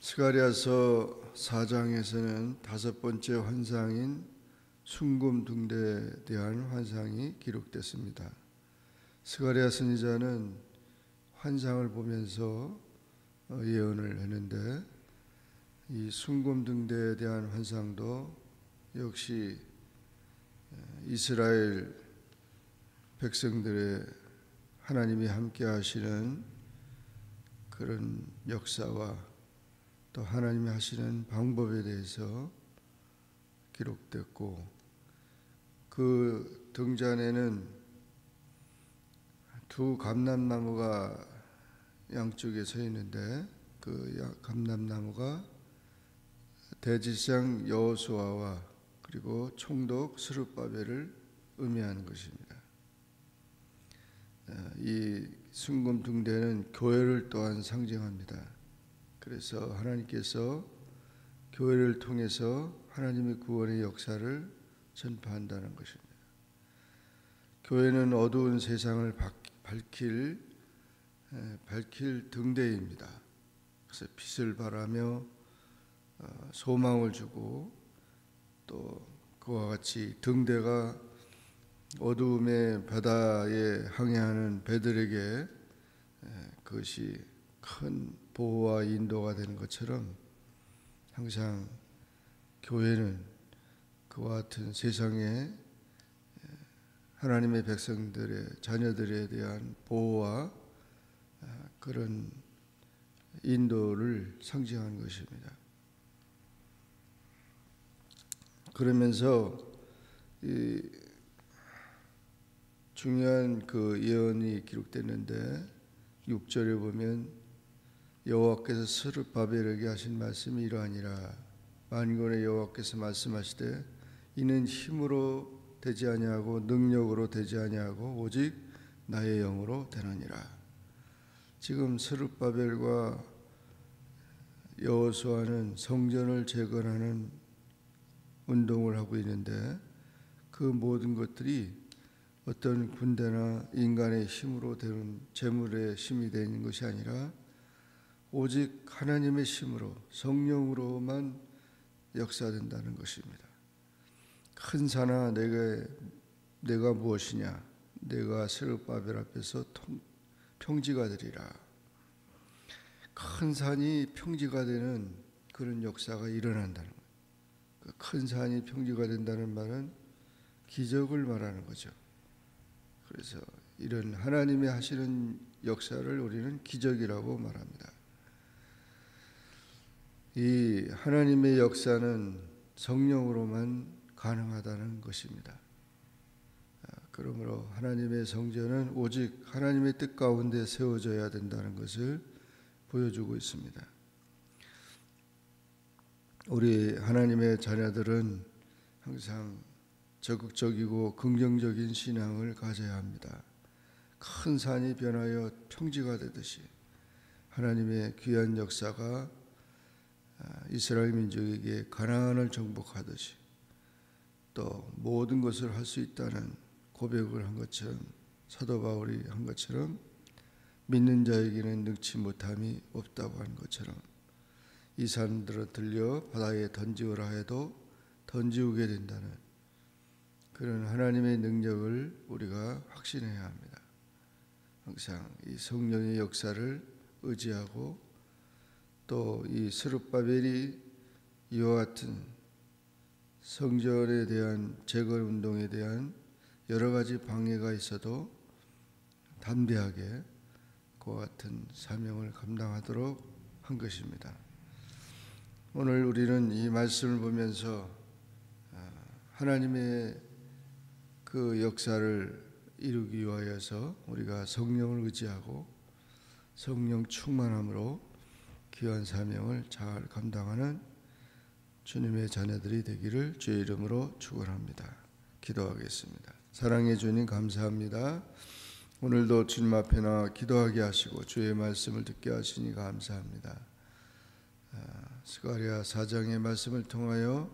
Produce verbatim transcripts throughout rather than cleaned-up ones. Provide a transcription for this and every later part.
스가랴서 사 장에서는 다섯 번째 환상인 순금등대에 대한 환상이 기록됐습니다. 스가랴 선지자는 환상을 보면서 예언을 했는데, 이 순금등대에 대한 환상도 역시 이스라엘 백성들의 하나님이 함께 하시는 그런 역사와 또 하나님이 하시는 방법에 대해서 기록됐고, 그 등잔에는 두 감람나무가 양쪽에 서 있는데, 그 감람나무가 대지상 여호수아와 그리고 총독 스룹바벨을 의미하는 것입니다. 이 순금등대는 교회를 또한 상징합니다. 그래서 하나님께서 교회를 통해서 하나님의 구원의 역사를 전파한다는 것입니다. 교회는 어두운 세상을 밝힐 밝힐 등대입니다. 그래서 빛을 발하며 소망을 주고, 또 그와 같이 등대가 어두움의 바다에 항해하는 배들에게 그것이 큰 보호와 인도가 되는 것처럼, 항상 교회는 그와 같은 세상에 하나님의 백성들의 자녀들에 대한 보호와 그런 인도를 상징하는 것입니다. 그러면서 이 중요한 그 예언이 기록됐는데, 육 절에 보면 여호와께서 스룹바벨에게 하신 말씀이 이러하니라. 만군의 여호와께서 말씀하시되 이는 힘으로 되지 아니하고 능력으로 되지 아니하고 오직 나의 영으로 되느니라. 지금 스룹바벨과 여호수아는 성전을 재건하는 운동을 하고 있는데, 그 모든 것들이 어떤 군대나 인간의 힘으로 되는 재물의 힘이 되는 것이 아니라 오직 하나님의 힘으로, 성령으로만 역사된다는 것입니다. 큰 산아, 내가, 내가 무엇이냐? 내가 스룹바벨 앞에서 통, 평지가 되리라. 큰 산이 평지가 되는 그런 역사가 일어난다는 거예요. 그 큰 산이 평지가 된다는 말은 기적을 말하는 거죠. 그래서 이런 하나님이 하시는 역사를 우리는 기적이라고 말합니다. 이 하나님의 역사는 성령으로만 가능하다는 것입니다. 그러므로 하나님의 성전은 오직 하나님의 뜻 가운데 세워져야 된다는 것을 보여주고 있습니다. 우리 하나님의 자녀들은 항상 적극적이고 긍정적인 신앙을 가져야 합니다. 큰 산이 변하여 평지가 되듯이 하나님의 귀한 역사가 이스라엘 민족에게 가나안을 정복하듯이 또 모든 것을 할 수 있다는 고백을 한 것처럼, 사도 바울이 한 것처럼 믿는 자에게는 능치 못함이 없다고 한 것처럼 이 사람들을 들려 바다에 던지오라 해도 던지우게 된다는 그런 하나님의 능력을 우리가 확신해야 합니다. 항상 이 성령의 역사를 의지하고, 또 이 스룹바벨이 이와 같은 성전에 대한 재건 운동에 대한 여러 가지 방해가 있어도 담대하게 그와 같은 사명을 감당하도록 한 것입니다. 오늘 우리는 이 말씀을 보면서 하나님의 그 역사를 이루기 위하여서 우리가 성령을 의지하고 성령 충만함으로 귀한 사명을 잘 감당하는 주님의 자녀들이 되기를 주의 이름으로 축원합니다. 기도하겠습니다. 사랑해 주님, 감사합니다. 오늘도 주님 앞에 나와 기도하게 하시고 주의 말씀을 듣게 하시니 감사합니다. 스가랴 사 장의 말씀을 통하여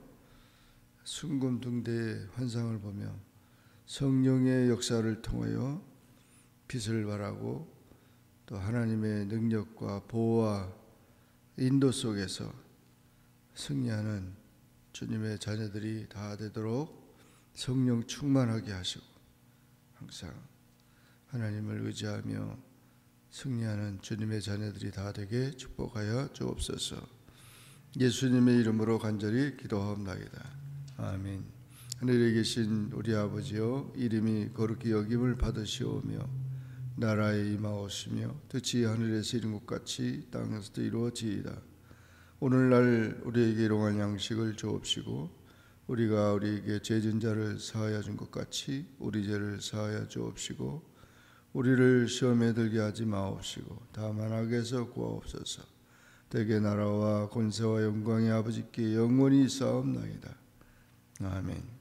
순금등대의 환상을 보며 성령의 역사를 통하여 빛을 발하고 또 하나님의 능력과 보호와 인도 속에서 승리하는 주님의 자녀들이 다 되도록 성령 충만하게 하시고 항상 하나님을 의지하며 승리하는 주님의 자녀들이 다 되게 축복하여 주옵소서. 예수님의 이름으로 간절히 기도하옵나이다. 아멘. 하늘에 계신 우리 아버지여, 이름이 거룩히 여김을 받으시오며 나라에 임하옵시며 뜻이 하늘에서 이룬 것 같이 땅에서도 이루어지이다. 오늘날 우리에게 일용할 양식을 주옵시고 우리가 우리에게 죄진 자를 사하여 준 것 같이 우리 죄를 사하여 주옵시고 우리를 시험에 들게 하지 마옵시고 다만 악에서 구하옵소서. 대개 나라와 권세와 영광이 아버지께 영원히 있사옵나이다. 아멘.